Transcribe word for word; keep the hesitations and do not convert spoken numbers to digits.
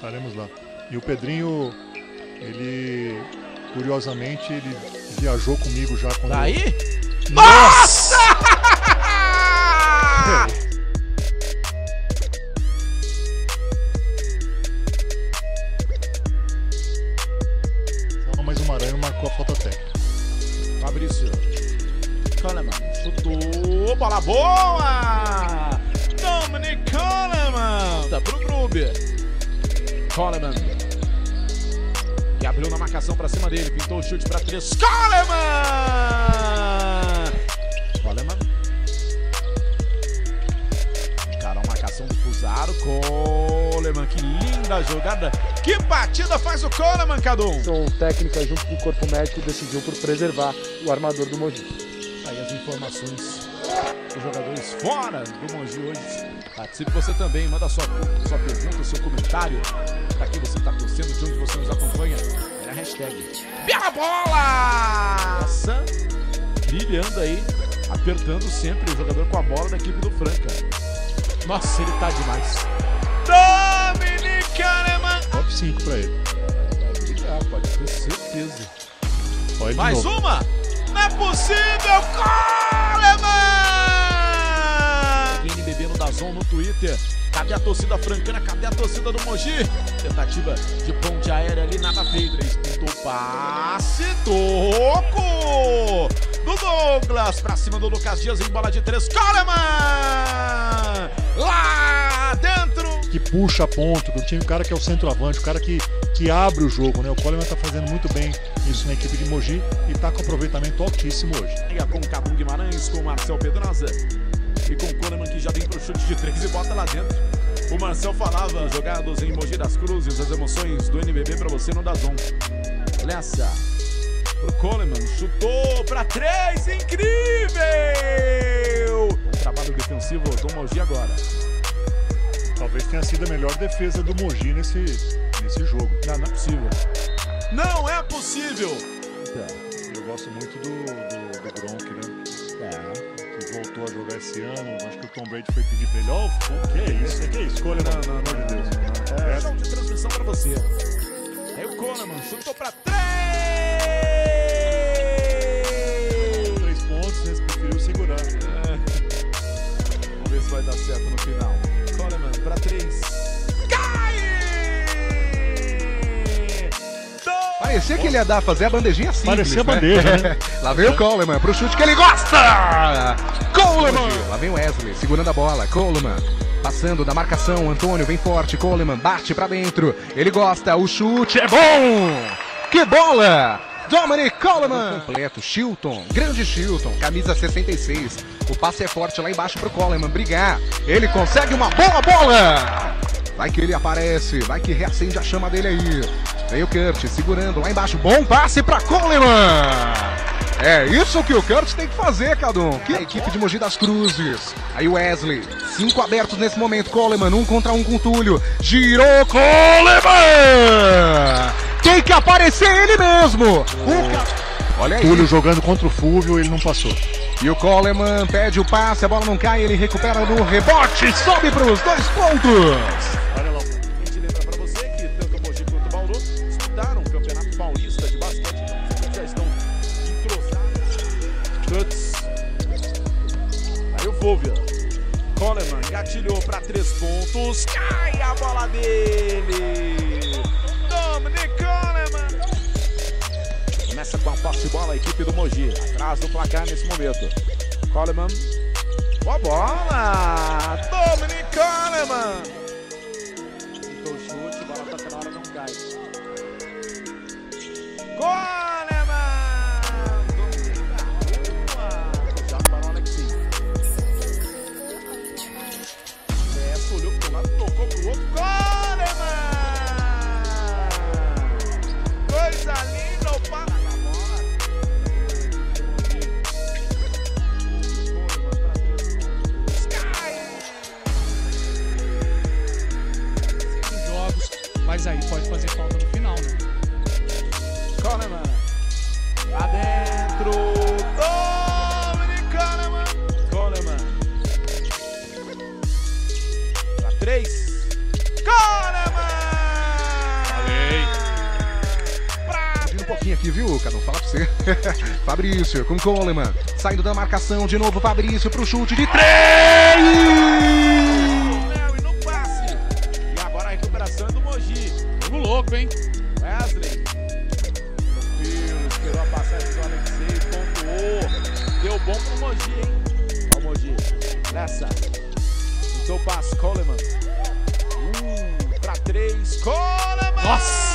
Estaremos lá. E o Pedrinho, ele, curiosamente, ele viajou comigo já quando... Daí? Eu... Nossa! Mas o Maranhão marcou a falta técnica. Fabrício Kahneman chutou, bola boa! Dominic Kahneman! Tá pro Gruber. Kahneman, que abriu na marcação pra cima dele, pintou o chute pra três. Kahneman! Kahneman. Encarou a marcação do Fusaro. Kahneman, que linda jogada. Que batida faz o Kahneman, Cadu? São técnicas junto com o corpo médico decidiu por preservar o armador do Mogi. Aí as informações dos jogadores fora do Mogi hoje. Participe você também, manda sua, sua pergunta, seu comentário. Pra quem você está torcendo, de onde você nos acompanha. É a hashtag. Bela bola! Essa, brilhando aí, apertando sempre o jogador com a bola da equipe do Franca. Nossa, ele tá demais. Dominic Kahneman! Top cinco pra ele. Vai brilhar, pode ter certeza. Olha Mais novo. uma! Não é possível! Kahneman! N B B no Dazon no Twitter. Cadê a torcida francana? Cadê a torcida do Mogi? Tentativa de ponte aérea ali, nada feito. Ele pintou passe, toco do Douglas pra cima do Lucas Dias em bola de três. Kahneman! Lá dentro! Que puxa ponto, que o time, o cara que é o centroavante, o cara que, que abre o jogo, né? O Coleman tá fazendo muito bem isso na equipe de Mogi e tá com aproveitamento altíssimo hoje. Com o Cadu Guimarães, com o Marcel Pedrosa e com o Kahneman, que já vem pro chute de três e bota lá dentro. O Marcel falava, jogados em Mogi das Cruzes, as emoções do N B B pra você no Dazon. Lessa, o Kahneman chutou pra três, incrível! Um trabalho defensivo do Mogi agora. Talvez tenha sido a melhor defesa do Mogi nesse, nesse jogo. Não, não é possível. Não é possível! Eu gosto muito do, do, do Gronk, né? É. Que voltou a jogar esse ano. Acho que o Tom Brady foi pedir pra ele, ó, oh, que é isso? O que é isso? Coleman, Não, não, pelo amor de Deus. É, É. jogo de transmissão pra você. Aí o Kahneman chutou pra três! Três pontos, né? Você preferiu segurar. É. Vamos ver se vai dar certo no final. Kahneman pra três. Cai! Parecia que ele ia dar, fazer a bandejinha simples, Parecia a né? bandeja, né? Lá vem o Coleman pro chute que ele gosta! Coleman! Lá vem o Wesley, segurando a bola. Coleman, passando da marcação. Antônio vem forte. Coleman bate pra dentro. Ele gosta, o chute é bom! Que bola! Dominic Coleman! Completo, Chilton, grande Chilton, camisa sessenta e seis. O passe é forte lá embaixo pro Coleman brigar. Ele consegue uma boa bola! Vai que ele aparece, vai que reacende a chama dele aí. Vem o Kurt segurando lá embaixo. Bom passe pra Coleman! É isso que o Kurt tem que fazer, Cadu. Que a equipe de Mogi das Cruzes. Aí o Wesley, cinco abertos nesse momento. Coleman, um contra um com o Túlio. Girou Coleman! Tem que aparecer ele mesmo! O ca... Olha aí. Túlio jogando contra o Fúvio, ele não passou. E o Coleman pede o passe, a bola não cai, ele recupera no rebote, sobe para os dois pontos. Olha lá. A gente lembra pra você que tanto o Mogi quanto o Bauru disputaram o Campeonato Paulista de Basquete, então vocês já estão entrosados. Tuts. Aí o Fúvio. Coleman gatilhou para três pontos, cai a bola dele. Dominic Kahneman. Começa com a posse de bola a equipe do Mogi, atrás do placar nesse momento. Coleman, boa bola! Dominic Kahneman! Tentou o chute, bola toca na hora, não cai. Kahneman! Dominic na rua! Já parou, Alexi. Essa olhou pro lado, tocou pro outro. Kahneman! Coisa linda, o para. Mas aí pode fazer falta no final, né? Kahneman. Fabrício com Coleman. Saindo da marcação de novo. Fabrício pro chute de três. E no passe. E agora a recuperação é do Mogi. Jogo louco, hein? Wesley. Tranquilo, esperou a passagem do Alexei, pontuou. Deu bom pro Mogi, hein? Ó o Mogi. Nessa. No seu passe, Coleman. Um, pra três. Coleman! Nossa!